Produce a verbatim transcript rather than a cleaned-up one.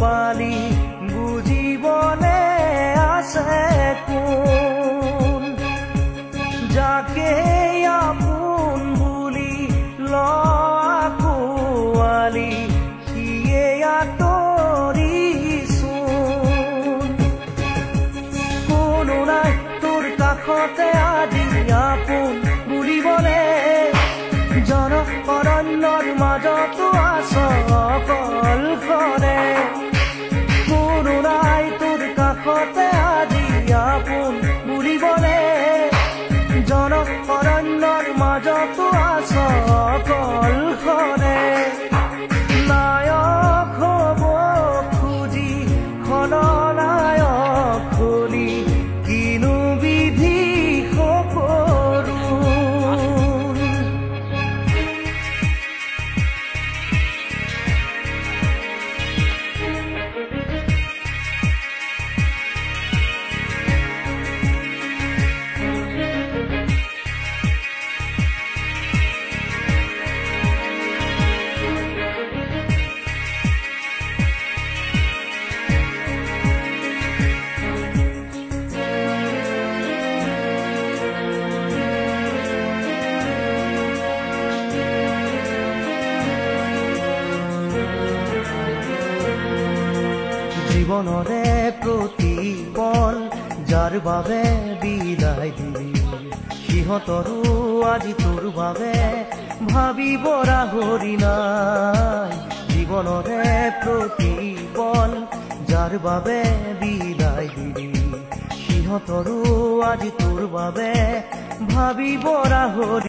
পালি বুজিবলে আছে কোন যাকে আপোন বুলি লাকুৱালি সিয়ে আঁতৰিছোন কোনো নাই তোৰ কাষতে আজি আপোন বুলিবলে জন অৰণ্যৰ মাজতো আছ অকলশৰে কোনো নাই তোৰ কাষতে আজি আপোন বুলিবলে জন অৰণ্যৰ মাজতো আছ অকলশৰে নায়ক হ'ব খুজি খলনায়ক হলি কিনো বিধি সকলো জীবনৰে প্ৰতিপল যাৰ বাবে বিদায় দিলি সিহঁতৰো আজি তোৰ বাবে ভাবিব ৰাহৰি নাই জীৱনৰে প্ৰতিপল যাৰ বাবে বিদায় দিলি সিহঁতৰো আজি তোৰ বাবে ভাবিব ৰাহৰি